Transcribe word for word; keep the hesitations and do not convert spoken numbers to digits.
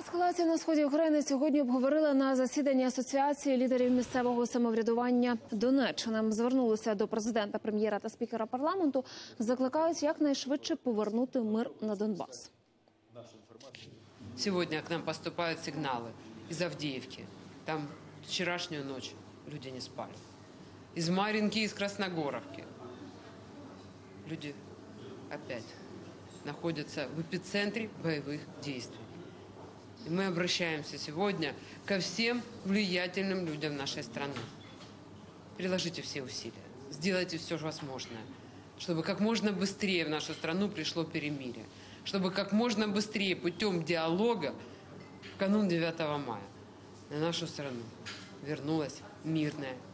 Ескалацію на сході України сьогодні обговорили на засіданні Асоціації лідерів місцевого самоврядування Донеччини. Звернулися до президента, прем'єра та спікера парламенту. Закликають якнайшвидше повернути мир на Донбас. Сегодня к нам поступают сигналы из Авдеевки. Там вчерашнюю ночь люди не спали. Из Марьинки, из Красногоровки. Люди опять находятся в эпицентре боевых действий. И мы обращаемся сегодня ко всем влиятельным людям нашей страны. Приложите все усилия, сделайте все возможное, чтобы как можно быстрее в нашу страну пришло перемирие, чтобы как можно быстрее путем диалога в канун девятого мая на нашу страну вернулось мирное